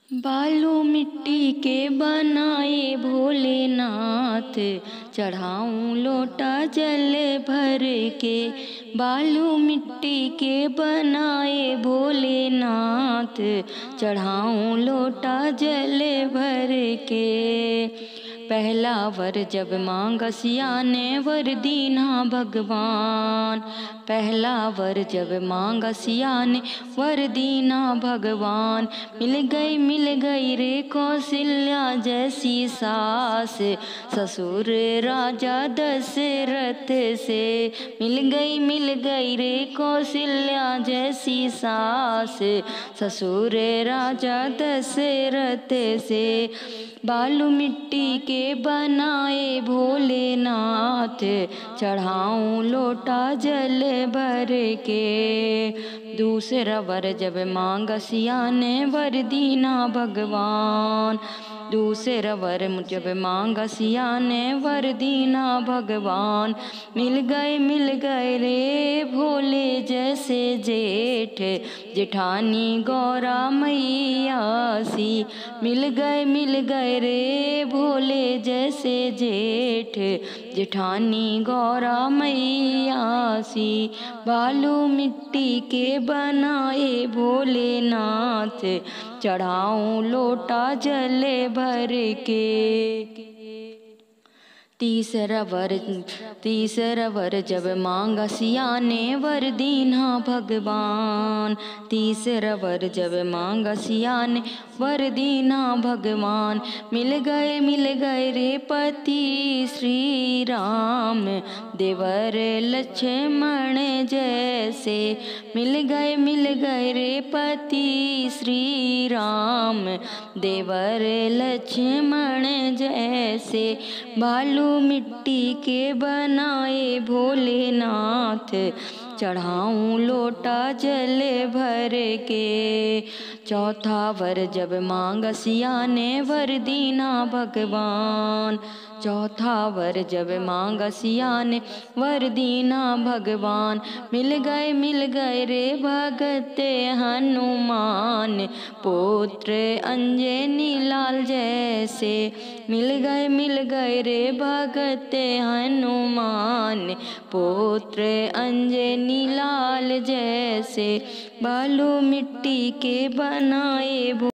बालू मिट्टी के बनाए भोलेनाथ, चढ़ाऊं लोटा जल भर के। बालू मिट्टी के बनाए भोलेनाथ, चढ़ाऊं लोटा जल भर के। पहला वर जब मांगसिया ने वर दीना भगवान, पहला वर जब मांगसिया ने वर दीना भगवान। मिल गई रे कौशल्या जैसी सास, ससुर राजा दशरथ से। मिल गई रे कौशल्या जैसी सास, ससुर राजा दशरथ से। बालू मिट्टी के बनाए भोलेनाथ, चढ़ाऊं लोटा जल भर के। दूसरा वर जब मांगसिया ने वर दीना भगवान, दूसरा वर जब मांगसिया ने वर दीना भगवान। मिल गए रे भोले जैसे जेठ, जेठानी गौरा मैया सी। मिल गए रे भोले जैसे जेठ, जेठानी गौरा मैया सी। बालू मिट्टी के बनाए भोलेनाथ, चढ़ाऊं लोटा जल भर के। तीसरा वर जब मांगसिया ने वर दीना भगवान, तीसरा वर जब मांगसिया ने वर दीना भगवान। मिल गए रे पति श्री राम, देवर लक्ष्मण जैसे। मिल गए रे पति श्री राम, देवर लक्ष्मण जैसे। बालू मिट्टी के बनाए भोलेनाथ, चढ़ाऊं लोटा जल भर के। चौथा वर जब मांगसिया ने वर दीना भगवान, चौथा वर जब मांगसिया ने वर दीना भगवान। मिल गए रे भगत हनुमान, पुत्र अंजनी लाल जैसे। मिल गए रे भगत हनुमान, पुत्र अंजनी लाल जैसे। बालू मिट्टी के बनाए